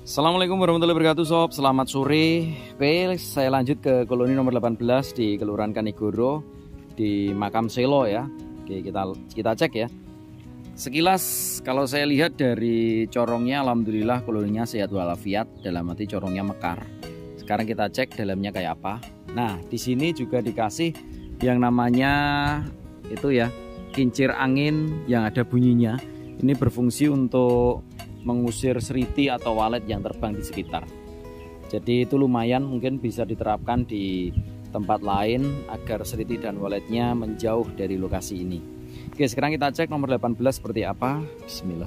Assalamualaikum warahmatullahi wabarakatuh sob. Selamat sore. Oke, saya lanjut ke koloni nomor 18 di Kelurahan Kanigoro di Makam Selo ya. Oke, kita cek ya. Sekilas kalau saya lihat dari corongnya, alhamdulillah koloninya sehat walafiat, dalam arti corongnya mekar. Sekarang kita cek dalamnya kayak apa. Nah, di sini juga dikasih yang namanya itu ya, kincir angin yang ada bunyinya. Ini berfungsi untuk mengusir seriti atau walet yang terbang di sekitar. Jadi itu lumayan, mungkin bisa diterapkan di tempat lain agar seriti dan waletnya menjauh dari lokasi ini. Oke, sekarang kita cek nomor 18 seperti apa. Bismillah.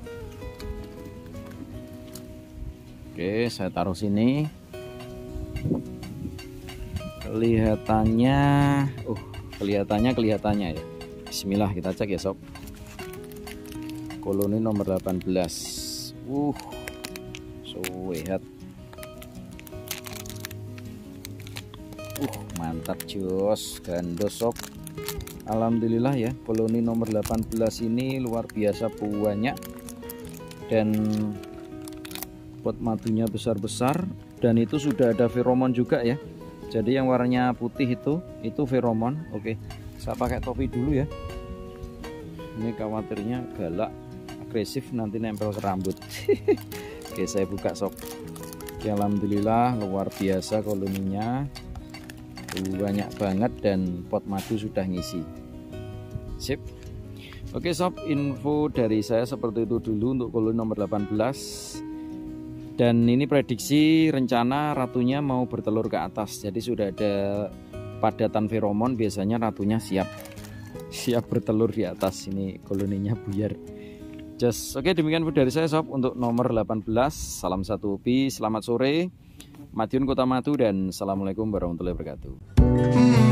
Oke, saya taruh sini. Kelihatannya ya. Bismillah, kita cek ya sob. Koloni nomor 18. Sehat. Mantap jos, gandos sob. Alhamdulillah ya, koloni nomor 18 ini luar biasa banyak dan pot madunya besar-besar, dan itu sudah ada feromon juga ya. Jadi yang warnanya putih itu feromon. Oke, saya pakai topi dulu ya. Ini khawatirnya galak, agresif, nanti nempel ke rambut. Oke, saya buka sob. Oke, alhamdulillah luar biasa koloninya, banyak banget dan pot madu sudah ngisi. Sip. Oke sob, info dari saya seperti itu dulu untuk koloni nomor 18. Dan ini prediksi rencana ratunya mau bertelur ke atas. Jadi sudah ada padatan feromon, biasanya ratunya siap bertelur di atas. Ini koloninya buyar. Oke, demikian video dari saya sob untuk nomor 18. Salam satu hobi, selamat sore, Madiun Kota Madu, dan assalamualaikum warahmatullahi wabarakatuh.